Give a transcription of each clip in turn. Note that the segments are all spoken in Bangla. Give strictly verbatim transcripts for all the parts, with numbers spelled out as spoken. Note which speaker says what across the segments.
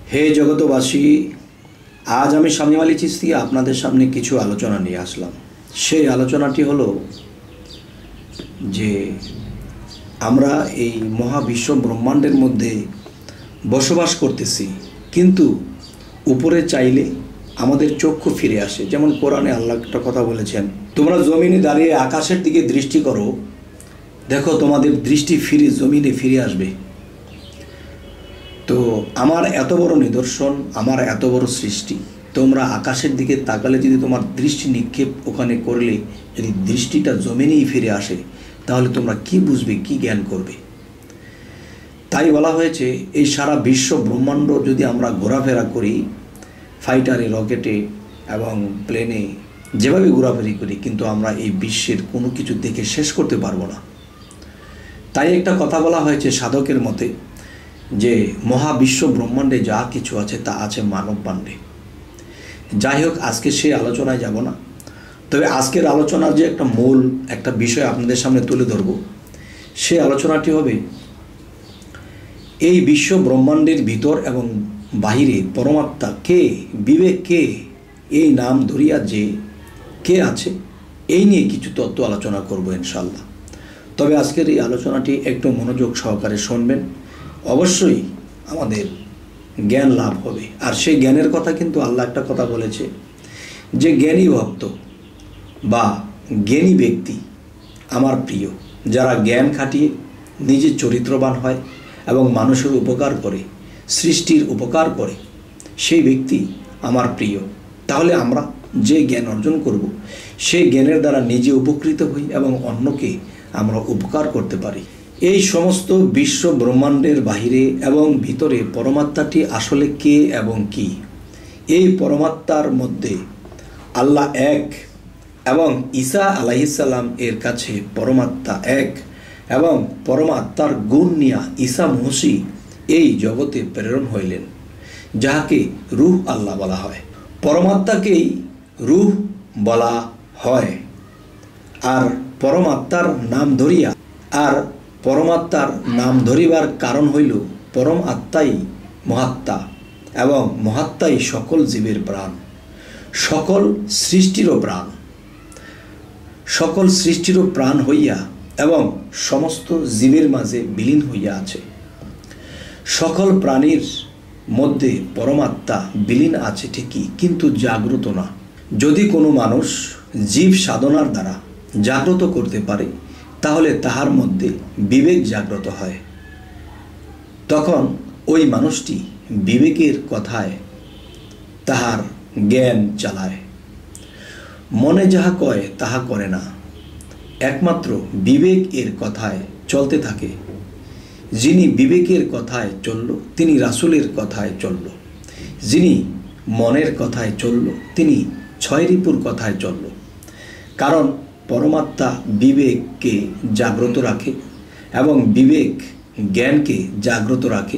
Speaker 1: হে জগতবাসী, আজ আমি শামীম আলী চিশতি আপনাদের সামনে কিছু আলোচনা নিয়ে আসলাম। সেই আলোচনাটি হলো যে আমরা এই মহাবিশ্ব ব্রহ্মাণ্ডের মধ্যে বসবাস করতেছি, কিন্তু উপরে চাইলে আমাদের চক্ষু ফিরে আসে। যেমন কোরআনে আল্লাহ একটা কথা বলেছেন, তোমরা জমিনে দাঁড়িয়ে আকাশের দিকে দৃষ্টি করো, দেখো তোমাদের দৃষ্টি ফিরে জমিনে ফিরে আসবে। তো আমার এত বড় নিদর্শন, আমার এত বড় সৃষ্টি, তোমরা আকাশের দিকে তাকালে যদি তোমার দৃষ্টি নিক্ষেপ ওখানে করলে যদি দৃষ্টিটা জমিনেই ফিরে আসে, তাহলে তোমরা কি বুঝবে, কি জ্ঞান করবে? তাই বলা হয়েছে এই সারা বিশ্ব ব্রহ্মাণ্ড যদি আমরা ঘোরাফেরা করি, ফাইটারে, রকেটে এবং প্লেনে যেভাবে ঘোরাফেরি করি, কিন্তু আমরা এই বিশ্বের কোনো কিছু দেখে শেষ করতে পারবো না। তাই একটা কথা বলা হয়েছে সাধকের মতে যে মহাবিশ্ব ব্রহ্মাণ্ডে যা কিছু আছে তা আছে মানব বাণ্ডে। যাই হোক, আজকে সেই আলোচনায় যাব না। তবে আজকের আলোচনার যে একটা মূল একটা বিষয় আপনাদের সামনে তুলে ধরব, সেই আলোচনাটি হবে এই বিশ্ব ব্রহ্মাণ্ডের ভিতর এবং বাহিরে পরমাত্মা কে, বিবেক কে, এই নাম ধরিয়া যে কে আছে, এই নিয়ে কিছু তত্ত্ব আলোচনা করব ইনশাল্লাহ। তবে আজকের এই আলোচনাটি একটু মনোযোগ সহকারে শুনবেন, অবশ্যই আমাদের জ্ঞান লাভ হবে। আর সেই জ্ঞানের কথা কিন্তু আল্লাহ একটা কথা বলেছে যে জ্ঞানী ভক্ত বা জ্ঞানী ব্যক্তি আমার প্রিয়। যারা জ্ঞান খাটিয়ে নিজে চরিত্রবান হয় এবং মানুষের উপকার করে, সৃষ্টির উপকার করে, সেই ব্যক্তি আমার প্রিয়। তাহলে আমরা যে জ্ঞান অর্জন করব, সেই জ্ঞানের দ্বারা নিজে উপকৃত হই এবং অন্যকে আমরা উপকার করতে পারি। এই সমস্ত বিশ্ব ব্রহ্মাণ্ডের বাহিরে এবং ভিতরে পরমাত্মাটি আসলে কে এবং কি? এই পরমাত্মার মধ্যে আল্লাহ এক এবং ঈসা আলাইহিসসালাম এর কাছে পরমাত্মা এক এবং পরমাত্মার গুণ নিয়া ঈসা মসীহ এই জগতে প্রেরণ হইলেন, যাহাকে রূহ আল্লাহ বলা হয়। পরমাত্মাকেই রূহ বলা হয়। আর পরমাত্মার নাম ধরিয়া আর পরমাত্মার নাম ধরিবার কারণ হইল পরম আত্মাই মহাত্মা এবং মহাত্মাই সকল জীবের প্রাণ, সকল সৃষ্টিরও প্রাণ, সকল সৃষ্টিরও প্রাণ হইয়া এবং সমস্ত জীবের মাঝে বিলীন হইয়া আছে। সকল প্রাণীর মধ্যে পরমাত্মা বিলীন আছে ঠিকই, কিন্তু জাগ্রত না। যদি কোনো মানুষ জীব সাধনার দ্বারা জাগ্রত করতে পারে, তাহলে তাহার মধ্যে বিবেক জাগ্রত হয়। তখন ওই মানুষটি বিবেকের কথায় তাহার জ্ঞান চালায়। মনে যাহা কয় তাহা করে না, একমাত্র বিবেক এর কথায় চলতে থাকে। যিনি বিবেকের কথায় চলল তিনি রাসূলের কথায় চলল, যিনি মনের কথায় চলল তিনি ছয় রিপুর কথায় চলল। কারণ পরমাত্মা বিবেককে জাগ্রত রাখে এবং বিবেক জ্ঞানকে জাগ্রত রাখে।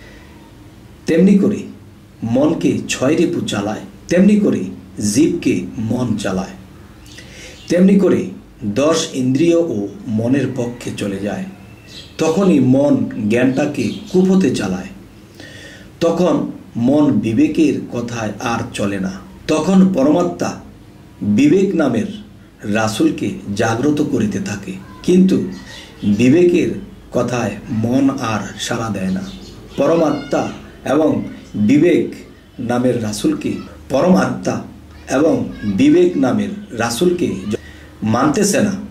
Speaker 1: তেমনি করে মনকে ছয় রিপু চালায়, তেমনি করে জীবকে মন চালায়। তেমনি করে দশ ইন্দ্রিয় ও মনের পক্ষে চলে যায়। তখনই মন জ্ঞানটাকে কুপথে চালায়। তখন মন বিবেকের কথায় আর চলে না। তখন পরমাত্মা বিবেক নামের রাসূলকে জাগ্রত করিতে থাকে, কিন্তু বিবেকের কথায় মন আর সাড়া দেয় না। পরমাত্মা এবং বিবেক নামের রাসূলকে পরমাত্মা এবং বিবেক নামের রাসূলকে মানতেছে না,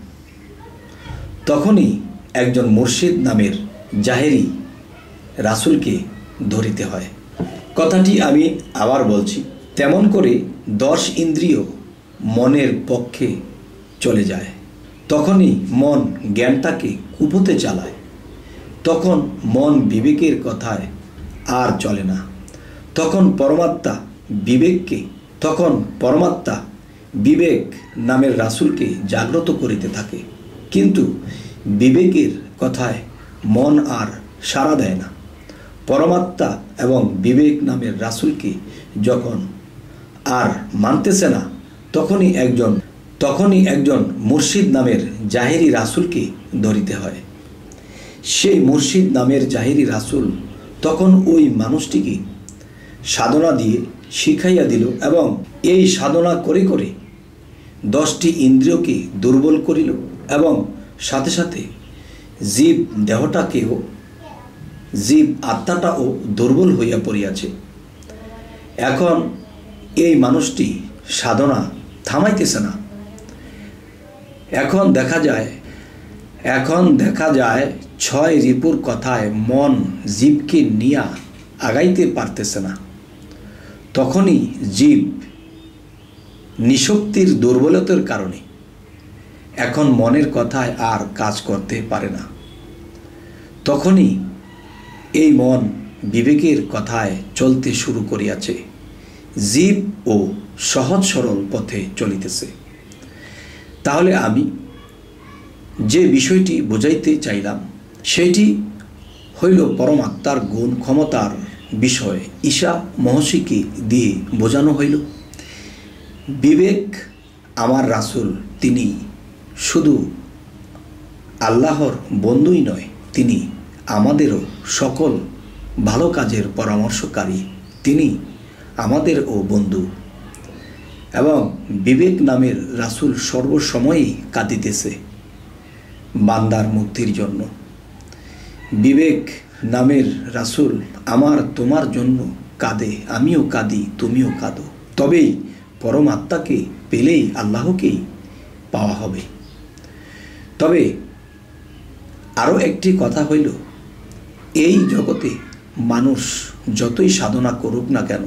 Speaker 1: তখনই একজন মুর্শিদ নামের জাহেরি রাসূলকে ধরিতে হয়। কথাটি আমি আবার বলছি, তেমন করে দশ ইন্দ্রিয় মনের পক্ষে চলে যায়। তখনই মন জ্ঞানটাকে কুপথে চালায়। তখন মন বিবেকের কথায় আর চলে না। তখন পরমাত্মা বিবেককে তখন পরমাত্মা বিবেক নামের রাসূলকে জাগ্রত করিতে থাকে, কিন্তু বিবেকের কথায় মন আর সাড়া দেয় না। পরমাত্মা এবং বিবেক নামের রাসূলকে যখন আর মানতেছে না, তখনই একজন তখনই একজন মুর্শিদ নামের জাহেরি রাসূলকে ধরিতে হয়। সেই মুর্শিদ নামের জাহেরি রাসূল তখন ওই মানুষটিকে সাধনা দিয়ে শিখাইয়া দিল এবং এই সাধনা করে করে দশটি ইন্দ্রিয়কে দুর্বল করিল এবং সাথে সাথে জীব দেহটাকেও জীব আত্মাটাও দুর্বল হইয়া পড়িয়াছে। এখন এই মানুষটি সাধনা থামাইতেছে না। এখন দেখা যায় এখন দেখা যায় ছয় রিপুর কথায় মন জীবকে নিয়া আগাইতে পারতেছে না। তখনই জীব নিশক্তির দুর্বলতার কারণে এখন মনের কথায় আর কাজ করতে পারে না। তখনই এই মন বিবেকের কথায় চলতে শুরু করিয়াছে, জীব ও সহজ সরল পথে চলিতেছে। তাহলে আমি যে বিষয়টি বোঝাইতে চাইলাম সেটি হইল পরমাত্মার গুণ ক্ষমতার বিষয় ঈশা মহর্ষিকে দিয়ে বোঝানো হইল। বিবেক আমার রাসূল, তিনি শুধু আল্লাহর বন্ধুই নয়, তিনি আমাদেরও সকল ভালো কাজের পরামর্শকারী, তিনি আমাদেরও বন্ধু। এবং বিবেক নামের রাসূল সর্বসময়ই কাঁদিতেছে বান্দার মুক্তির জন্য। বিবেক নামের রাসূল আমার তোমার জন্য কাঁদে, আমিও কাঁদি, তুমিও কাঁদো। তবেই পরমাত্মাকে পেলেই আল্লাহকেই পাওয়া হবে। তবে আরও একটি কথা হইল, এই জগতে মানুষ যতই সাধনা করুক না কেন,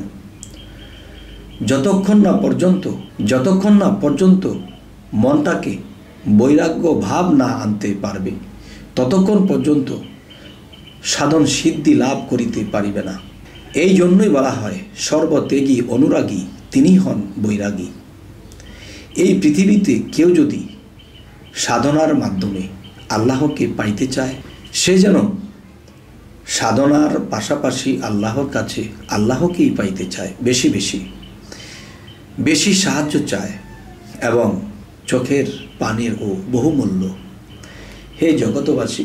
Speaker 1: যতক্ষণ না পর্যন্ত যতক্ষণ না পর্যন্ত মনটাকে বৈরাগ্য ভাব না আনতে পারবে, ততক্ষণ পর্যন্ত সাধন সিদ্ধি লাভ করিতে পারিবে না। এই জন্যই বলা হয় সর্বত্যাগী অনুরাগী তিনি হন বৈরাগী। এই পৃথিবীতে কেউ যদি সাধনার মাধ্যমে আল্লাহকে পাইতে চায়, সে যেন সাধনার পাশাপাশি আল্লাহর কাছে আল্লাহকেই পাইতে চায়, বেশি বেশি বেশি সাহায্য চায় এবং চোখের পানির ও বহুমূল্য। হে জগতবাসী,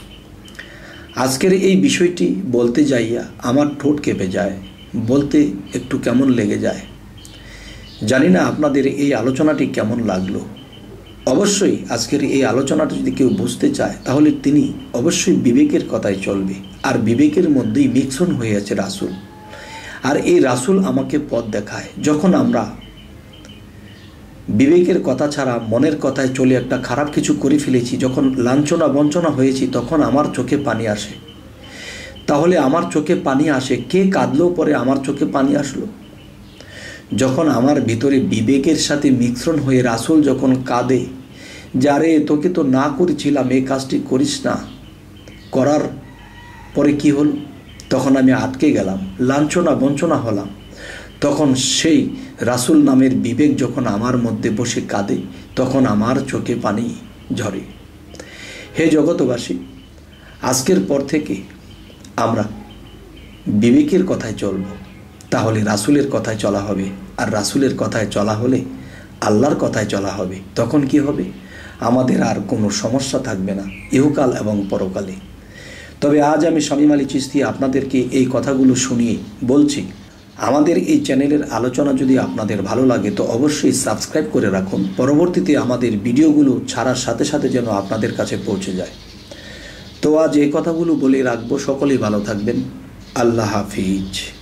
Speaker 1: আজকের এই বিষয়টি বলতে যাইয়া আমার ঠোঁট কেঁপে যায়, বলতে একটু কেমন লেগে যায়। জানি না আপনাদের এই আলোচনাটি কেমন লাগলো। অবশ্যই আজকের এই আলোচনাটা যদি কেউ বুঝতে চায় তাহলে তিনি অবশ্যই বিবেকের কথায় চলবে। আর বিবেকের মধ্যেই মিশ্রণ হয়ে আছে রাসূল। আর এই রাসূল আমাকে পথ দেখায়। যখন আমরা বিবেকের কথা ছাড়া মনের কথায় চলে একটা খারাপ কিছু করে ফেলেছি, যখন লাঞ্ছনা বঞ্চনা হয়েছি, তখন আমার চোখে পানি আসে। তাহলে আমার চোখে পানি আসে, কে কাঁদলো পরে আমার চোখে পানি আসলো? যখন আমার ভিতরে বিবেকের সাথে মিশ্রণ হয়ে রাসূল যখন কাঁদে, যারে তোকে তো না করেছিলাম, এই কাজটি করিস না, করার পরে কি হল? তখন আমি আটকে গেলাম, লাঞ্ছনা বঞ্চনা হলাম। তখন সেই রাসূল নামের বিবেক যখন আমার মধ্যে বসে কাঁদে, তখন আমার চোখে পানি ঝরে। হে জগতবাসী, আজকের পর থেকে আমরা বিবেকের কথায় চলব, তাহলে রাসূলের কথায় চলা হবে। আর রাসূলের কথায় চলা হলে আল্লাহর কথায় চলা হবে। তখন কি হবে? আমাদের আর কোনো সমস্যা থাকবে না ইহকাল এবং পরকালে। তবে আজ আমি শামীম আলী চিশতি আপনাদেরকে এই কথাগুলো শুনিয়ে বলছি, আমাদের এই চ্যানেলের আলোচনা যদি আপনাদের ভালো লাগে তো অবশ্যই সাবস্ক্রাইব করে রাখুন, পরবর্তীতে আমাদের ভিডিওগুলো ছাড়ার সাথে সাথে যেন আপনাদের কাছে পৌঁছে যায়। তো আজ এই কথাগুলো বলে রাখবো। সকলেই ভালো থাকবেন। আল্লাহ হাফিজ।